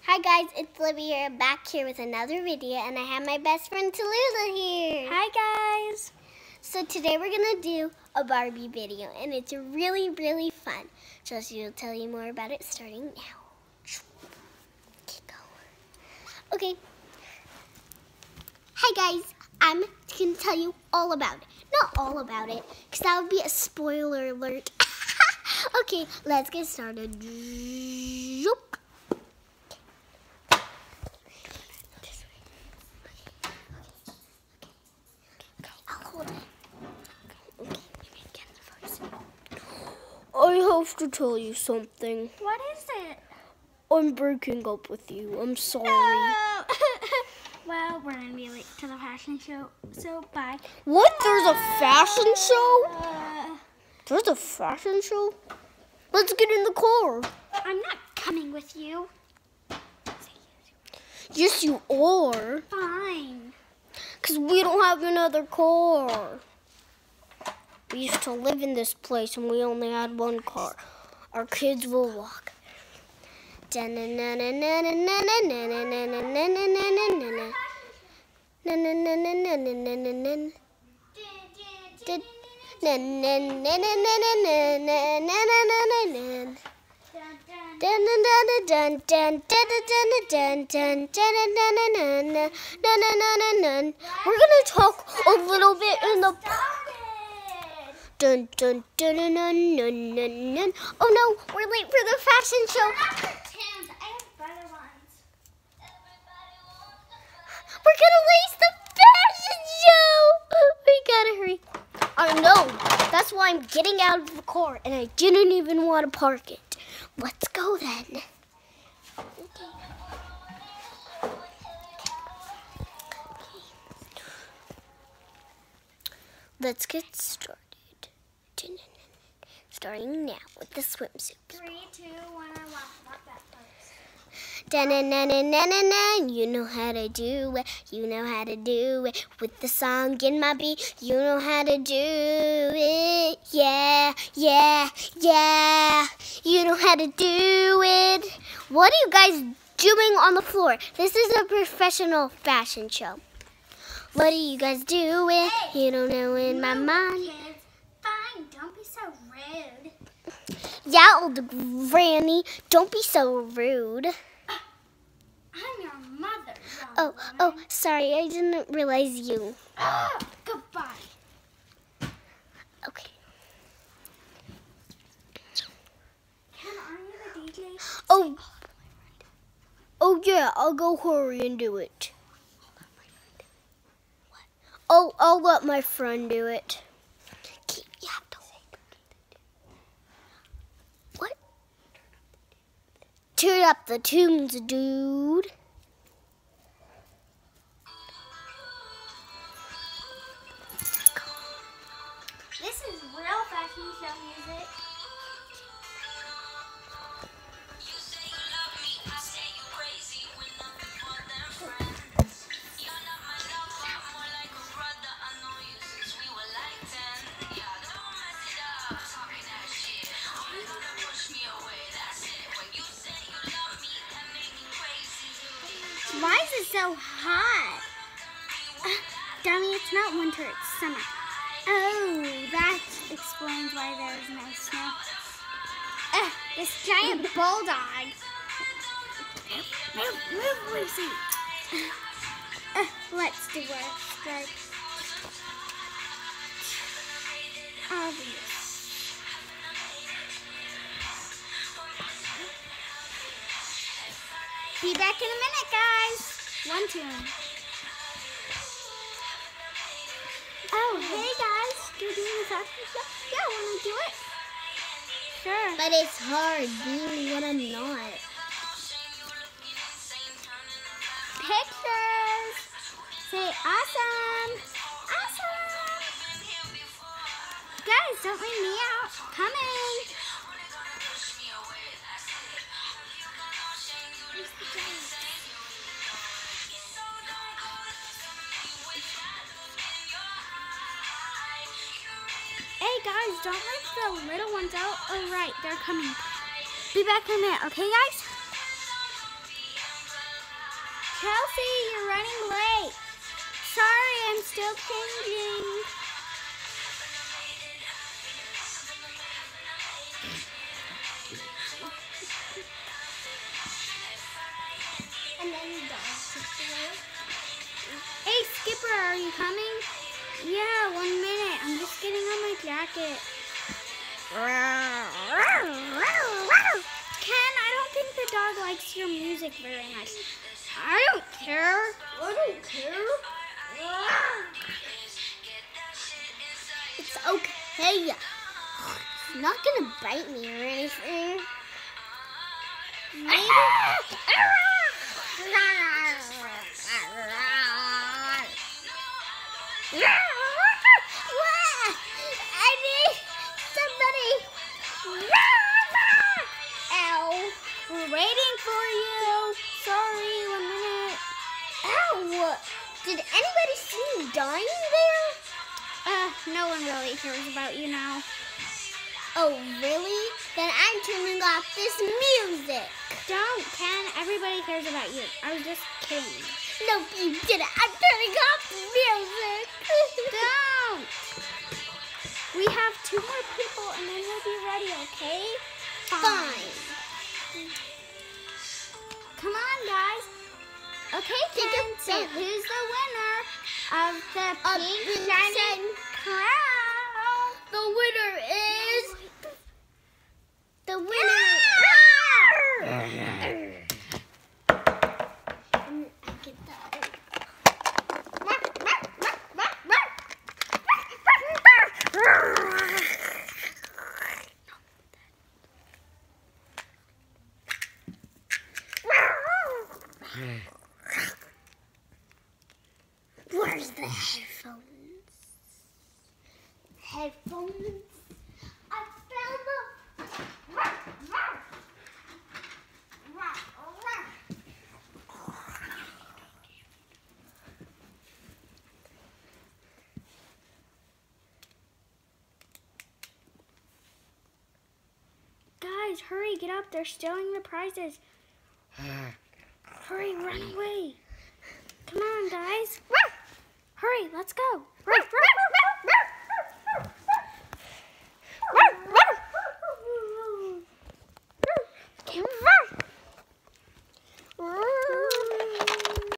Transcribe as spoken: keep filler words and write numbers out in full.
Hi guys, it's Libby here, back here with another video, and I have my best friend Tallulah here. Hi guys. So today we're gonna do a Barbie video, and it's really, really fun. So she'll tell you more about it starting now. Okay. Hi guys, I'm gonna tell you all about it. Not all about it, because that would be a spoiler alert. Okay, let's get started. Zoop. I have to tell you something. What is it? I'm breaking up with you. I'm sorry. No. Well, we're gonna be late to the fashion show, so bye. What? There's a fashion show? Uh, There's a fashion show? Let's get in the car. I'm not coming with you. Yes, you are. Fine. Because we don't have another car. We used to live in this place and we only had one car. Our kids will walk. We're gonna talk a little bit in the Dun, dun, dun, dun, dun, dun, dun, dun. Oh no, we're late for the fashion show. We're gonna lace the fashion show. We gotta hurry. I know. That's why I'm getting out of the car, and I didn't even want to park it. Let's go then. Let's get started. Starting now with the swimsuit. Three, two, one, I walk. Walk that first. Da-na-na-na-na-na-na. You know how to do it. You know how to do it. With the song in my beat, you know how to do it. Yeah, yeah, yeah. You know how to do it. What are you guys doing on the floor? This is a professional fashion show. What are you guys doing? Hey, you don't know in my mind. Kids. Fine, don't be so rude. Yeah, old granny, don't be so rude. I'm your mother, young Oh, woman. oh, sorry, I didn't realize you. Oh, goodbye. Okay. Ken, are you the D J? Oh, oh yeah, I'll go hurry and do it. Oh, I'll let my friend do it. You have to hold. What? Turn up the tunes, dude. This is real fashion show music. Why is it so hot? Uh, dummy, it's not winter, it's summer. Oh, that explains why there's no snow. Uh, this giant bulldog. Move, move, Lucy. Uh, uh, let's do our strike. Obvious. Be back in a minute, guys. One tune. Oh, hey guys. You're doing the fashion show? Yeah, want to do it? Sure. But it's hard being what I'm not. Pictures. Say awesome. Awesome. Guys, don't leave me out. Coming. Hey guys, don't leave the little ones out. Oh right, they're coming. Be back in a minute, okay guys? Chelsea, you're running late. Sorry, I'm still changing. And then the dog took away. Hey, Skipper, are you coming? Yeah, one minute. I'm just getting on my jacket. Ken, I don't think the dog likes your music very much. I don't care. I don't care. It's okay. It's not gonna bite me or anything. Maybe. I need somebody. Ow. We're waiting for you. Sorry, one minute. Ow. Did anybody see me dying there? Uh, no one really cares about you now. Oh, really? Then I'm turning off this music. Don't, Ken. Everybody cares about you. I was just kidding. No, you didn't. I'm turning off the music. Don't. We have two more people and then we'll be ready, okay? Fine. Come on, guys. Okay, Take Ken. a So sip. who's the winner of the Of pink the shiny shiny crown? The winner is... The winner... Mm, I get that. Where's the headphones? Headphones? I found them! Guys, hurry, get up. They're stealing the prizes. Hurry, run away. Come on, guys. Hurry, let's go.